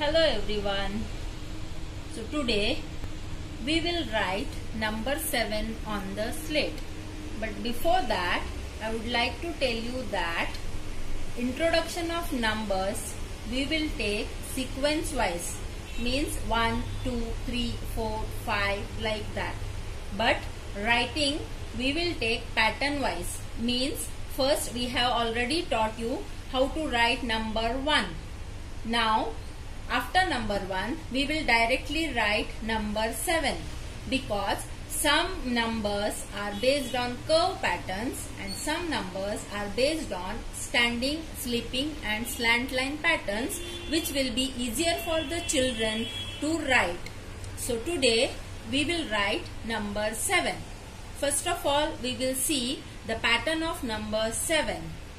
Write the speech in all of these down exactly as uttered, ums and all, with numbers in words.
Hello everyone. So today we will write number seven on the slate. But before that I would like to tell you that introduction of numbers we will take sequence wise, means one, two, three, four, five, like that. But writing we will take pattern wise, means first we have already taught you how to write number one. Now after number one we will directly write number seven, because some numbers are based on curve patterns and some numbers are based on standing, sleeping and slant line patterns, which will be easier for the children to write. So today we will write number seven. First of all we will see the pattern of number seven.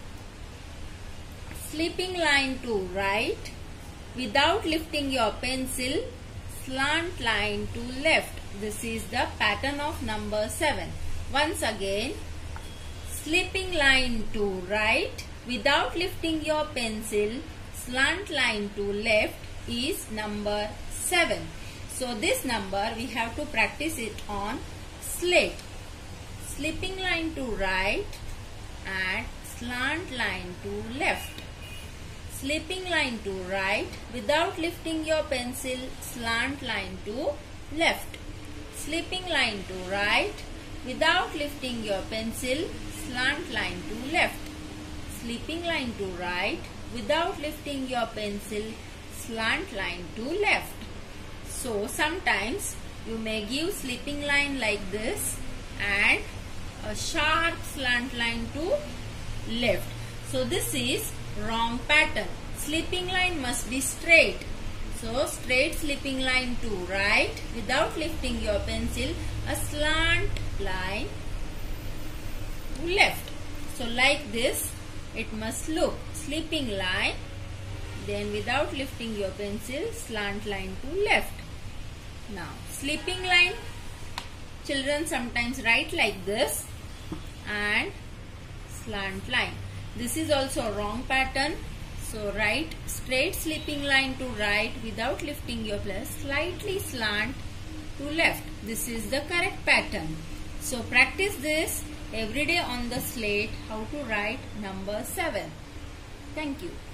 Sleeping line to right, without lifting your pencil, slant line to left. This is the pattern of number seven. Once again, sleeping line to right, without lifting your pencil, slant line to left is number seven. So this number we have to practice it on slate. Sleeping line to right and slant line to left. Sleeping line to right, without lifting your pencil, slant line to left. Sleeping line to right, without lifting your pencil, slant line to left. Sleeping line to right, without lifting your pencil, slant line to left. So sometimes you may give sleeping line like this and a sharp slant line to left. So this is wrong pattern. Sleeping line must be straight. So straight sleeping line to right, without lifting your pencil, a slant line to left. So like this it must look. Sleeping line, then without lifting your pencil, slant line to left. Now sleeping line, children sometimes write like this and slant line. This is also wrong pattern. So write straight sleeping line to right, without lifting your pencil, slightly slant to left. This is the correct pattern. So practice this every day on the slate, how to write number seven. Thank you.